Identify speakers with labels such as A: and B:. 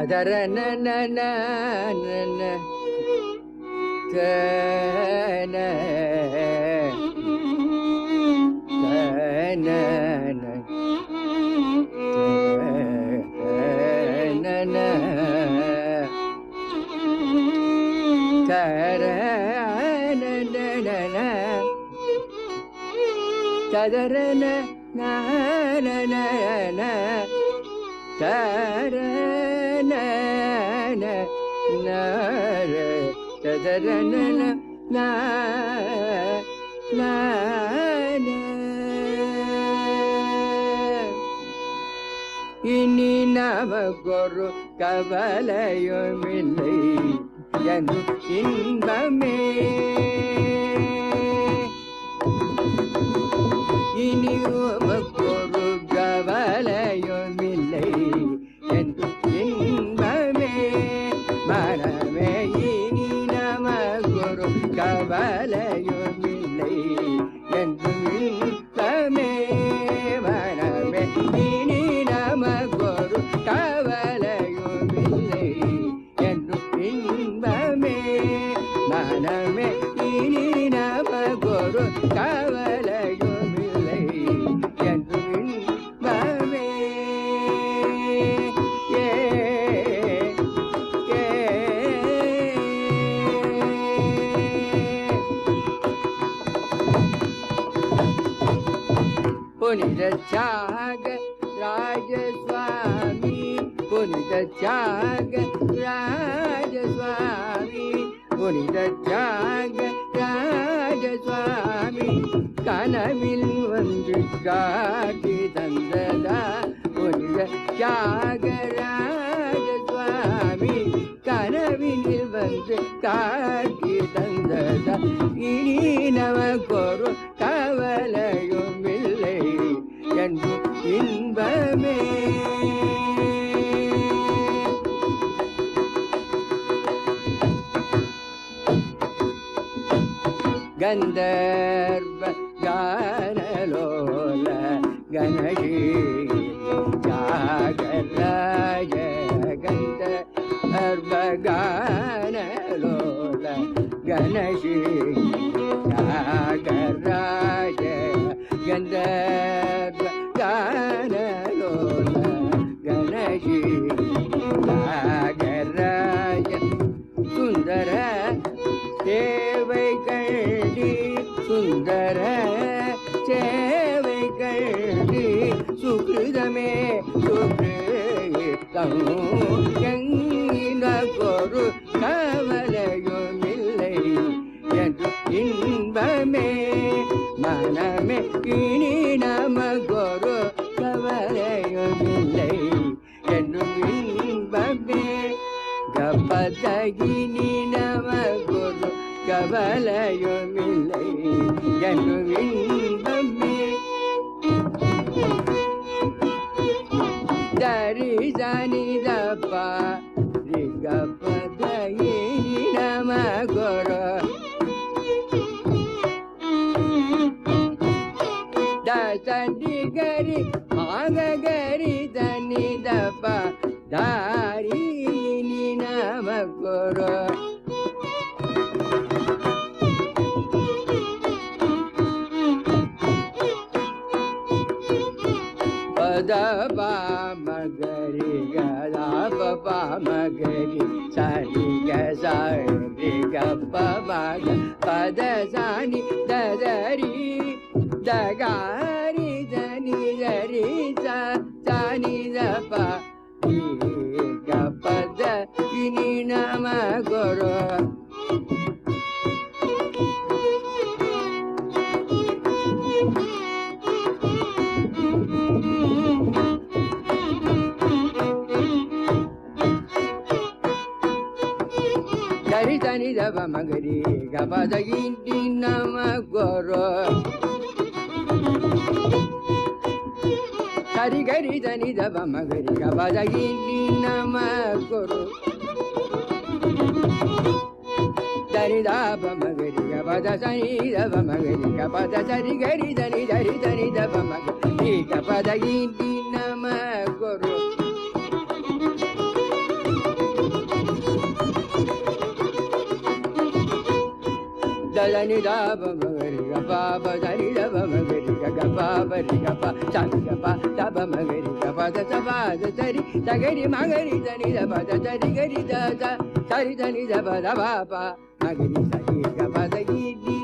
A: ததர நன ததரன நன தரன நர ததரன ந இனி நமக்கொரு கவலையுமில்லை என்று இன்பமே இனி நமக்கொரு கவலையுமில்லை என்று இன்பமே மனமே இனி நமக்கொரு கவலையுமில்லை என்று இன்பமே மனமே இனி நமக்கொரு கவலையுமில்லை என்று இன்பமே மனமே இனி நமக்கொரு கவலையுமில்லை என்று இன்பமே புனித தியாக ராஜஸ்வாமி புனித தியாக ராஜஸ்வாமி புனித தியாக ராஜஸ்வாமி கனவில் வந்து காட்டி தந்ததா புனித தியாக ராஜஸ்வாமி கனவினில் வந்து காட்டி தந்ததா இனி நமக்கொரு கவலையும் இல்லை என்று இன்பமே கந்தர்வ கானலோல கணேஷ ஜாகராஜ கந்தர்வ கானலோல கணேஷ ஜாகராஜ கந்தர்வ கானலோல கணேஷ ஜாகராஜ சுந்தர சேவை கண்டி சுந்தர சேவை கண்டி சுகிருதமே சுகிருதம் எங்கினொரு கவலையுமில்லை என்று இன்பமே மனமே இனி நமக்கொரு கவலையுமில்லை என்று இன்பமே கபதகினி நமக்கொரு கவலையுமில்லை என்று இன்பமே தரிசனி தப்பா கபதகினி நமக்கொரு தசனி கரி மாகரி தனி தப்பா தாரிணி நமக்கொரு பத பாமகரி கதா பாமகரி சரி கரி கப்பமக பத சாணி ததரி தகாரி தனி தரி சாணி தபா பத இனி நமக்கொரு தரி தனி தப மகரி கபத இனி நமக்கொரு சரி கரி தனி தப மகரி கபத இனி நமக்கொரு தரி தாப மகரி கபத சனி தப மகரி கபத சரி கரி தனி தரி தனி தப மகரி கபத இனி நமக்கொரு దని దబ మగరి గప పదని దబ మగరి గప పరి గప సని గప దబ మగరి గప దబ దరి తగరి మగరి దని దబ దరి గరి ద సరి దని దబ దబ ప మగరి సరి గప దగి